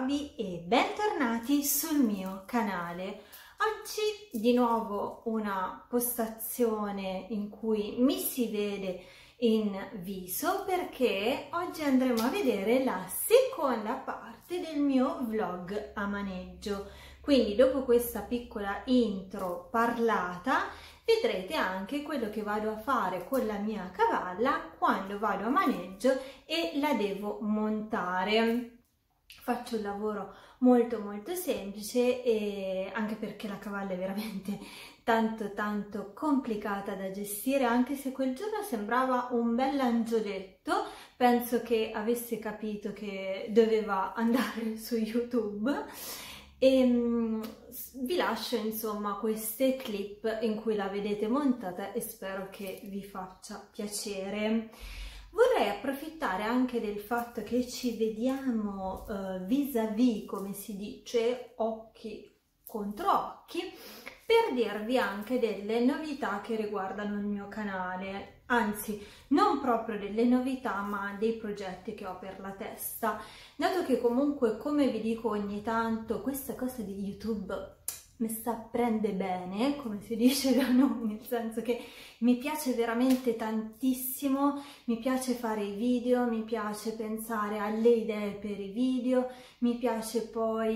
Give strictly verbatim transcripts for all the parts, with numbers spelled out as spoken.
Fabi e bentornati sul mio canale. Oggi di nuovo una postazione in cui mi si vede in viso perché oggi andremo a vedere la seconda parte del mio vlog a maneggio. Quindi dopo questa piccola intro parlata vedrete anche quello che vado a fare con la mia cavalla quando vado a maneggio e la devo montare. Faccio un lavoro molto molto semplice e anche perché la cavalla è veramente tanto tanto complicata da gestire, anche se quel giorno sembrava un bell'angioletto. Penso che avesse capito che doveva andare su YouTube. E um, vi lascio insomma queste clip in cui la vedete montata e spero che vi faccia piacere. Vorrei approfittare anche del fatto che ci vediamo uh, vis-à-vis, come si dice, occhi contro occhi, per dirvi anche delle novità che riguardano il mio canale, anzi non proprio delle novità ma dei progetti che ho per la testa, dato che comunque, come vi dico ogni tanto, questa cosa di YouTube mi sta prende bene, come si dice da noi, nel senso che mi piace veramente tantissimo, mi piace fare i video, mi piace pensare alle idee per i video, mi piace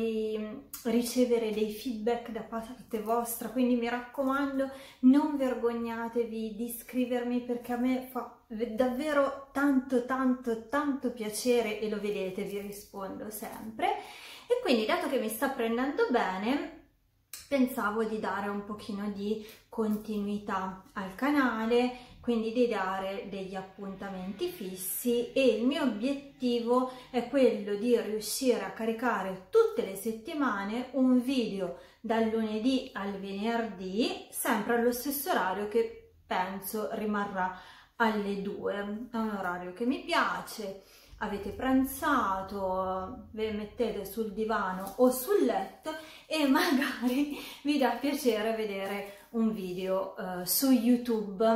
poi ricevere dei feedback da parte vostra, quindi mi raccomando non vergognatevi di iscrivermi perché a me fa davvero tanto tanto tanto piacere e lo vedete, vi rispondo sempre. E quindi, dato che mi sta prendendo bene, pensavo di dare un pochino di continuità al canale, quindi di dare degli appuntamenti fissi, e il mio obiettivo è quello di riuscire a caricare tutte le settimane un video dal lunedì al venerdì, sempre allo stesso orario che penso rimarrà alle due. È un orario che mi piace. Avete pranzato, ve mettete sul divano o sul letto e magari vi dà piacere vedere un video uh, su YouTube.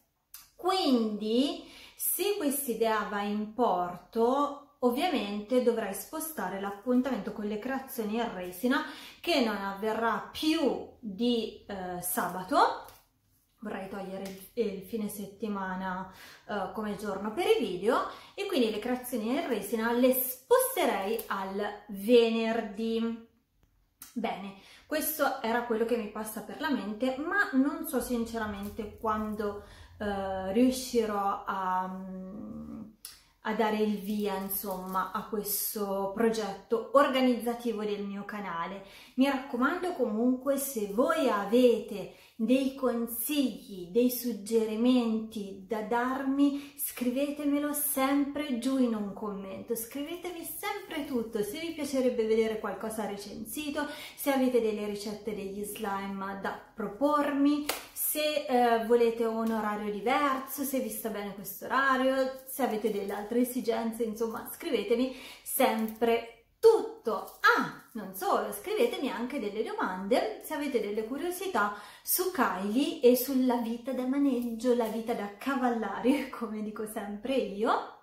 Quindi, se questa idea va in porto, ovviamente dovrei spostare l'appuntamento con le creazioni in resina, che non avverrà più di uh, sabato. Vorrei togliere il, il fine settimana uh, come giorno per i video, e quindi le creazioni in resina le sposterei al venerdì. Bene, questo era quello che mi passa per la mente, ma non so sinceramente quando uh, riuscirò a, um, a dare il via, insomma, a questo progetto organizzativo del mio canale. Mi raccomando comunque, se voi avete dei consigli, dei suggerimenti da darmi, scrivetemelo sempre giù in un commento, scrivetemi sempre tutto. Se vi piacerebbe vedere qualcosa recensito, se avete delle ricette degli slime da propormi, se eh, volete un orario diverso, se vi sta bene questo orario, se avete delle altre esigenze, insomma scrivetemi sempre tutto. Ah, non solo, scrivetemi anche delle domande, se avete delle curiosità su Kylie e sulla vita da maneggio, la vita da cavallari, come dico sempre io.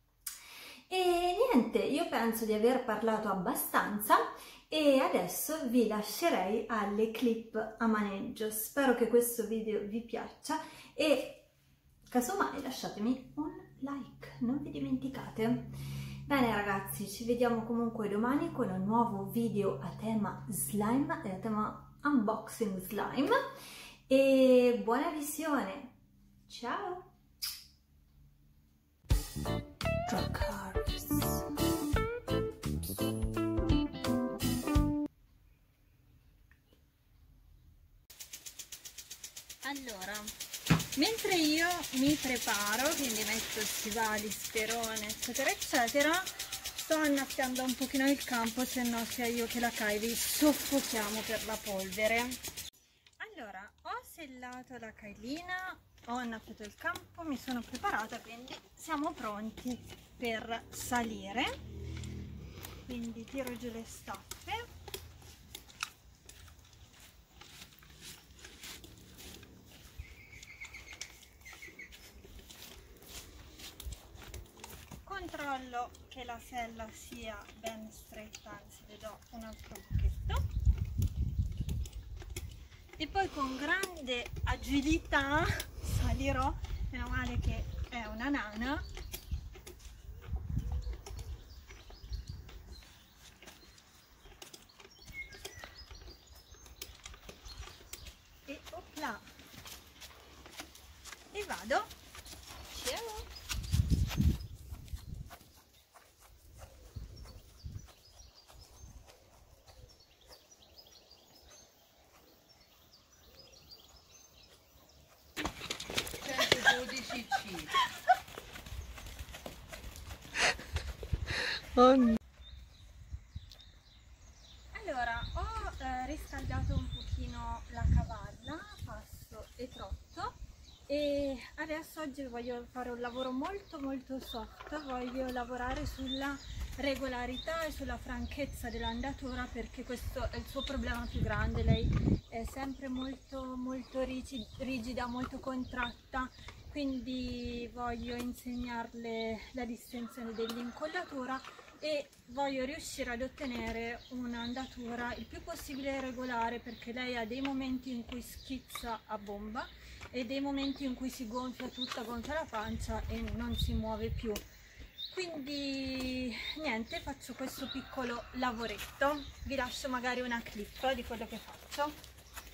E niente, io penso di aver parlato abbastanza e adesso vi lascerei alle clip a maneggio. Spero che questo video vi piaccia e casomai lasciatemi un like, non vi dimenticate. Bene ragazzi, ci vediamo comunque domani con un nuovo video a tema slime e a tema unboxing slime, e buona visione, ciao! Allora, mentre io mi preparo, quindi metto stivali, sperone, eccetera eccetera, sto annaffiando un pochino il campo, se no sia io che la Kylie soffochiamo per la polvere. Allora, ho sellato la Kylina, ho annaffiato il campo, mi sono preparata, quindi siamo pronti per salire. Quindi tiro giù le staffe. Controllo controllo che la sella sia ben stretta, anzi le do un altro buchetto, e poi con grande agilità salirò, meno male che è una nana, e opla, e vado. Ciao. dodici C. Oh no. Allora, ho eh, riscaldato un pochino la cavalla, passo e trotto, e adesso oggi voglio fare un lavoro molto molto soft, voglio lavorare sulla regolarità e sulla franchezza dell'andatura, perché questo è il suo problema più grande. Lei è sempre molto molto rigida, molto contratta, quindi voglio insegnarle la distensione dell'incollatura e voglio riuscire ad ottenere un'andatura il più possibile regolare, perché lei ha dei momenti in cui schizza a bomba e dei momenti in cui si gonfia tutta, gonfia la pancia e non si muove più. Quindi niente, faccio questo piccolo lavoretto, vi lascio magari una clip di quello che faccio.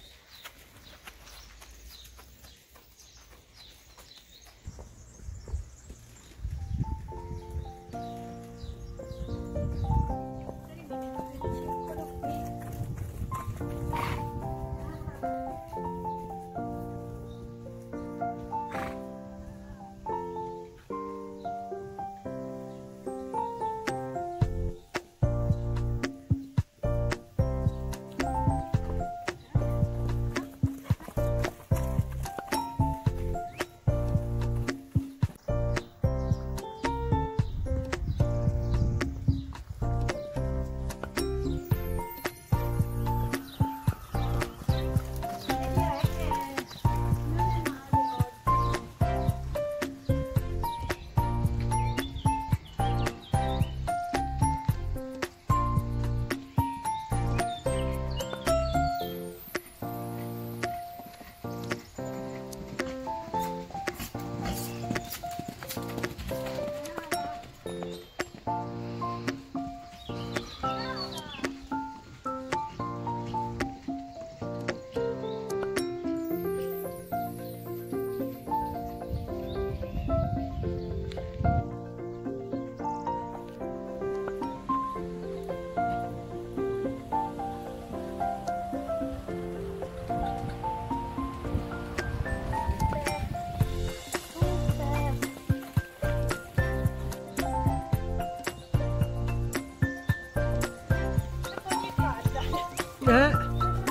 Eh.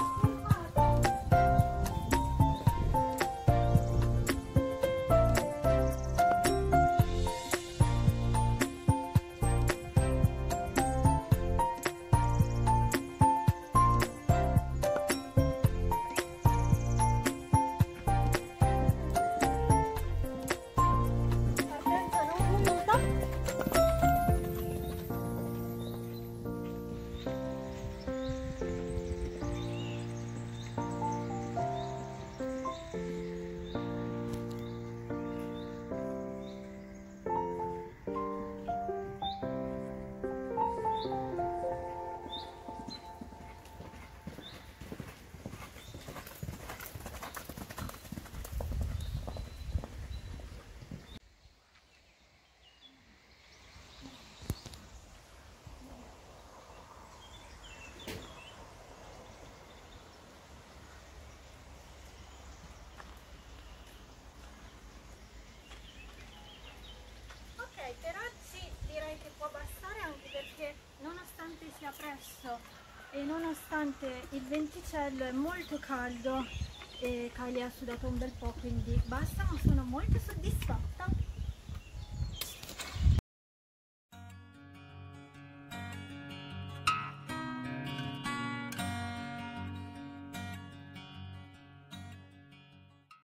Per oggi direi che può bastare, anche perché nonostante sia presto e nonostante il venticello è molto caldo e Kylie ha sudato un bel po', quindi basta, ma sono molto soddisfatta.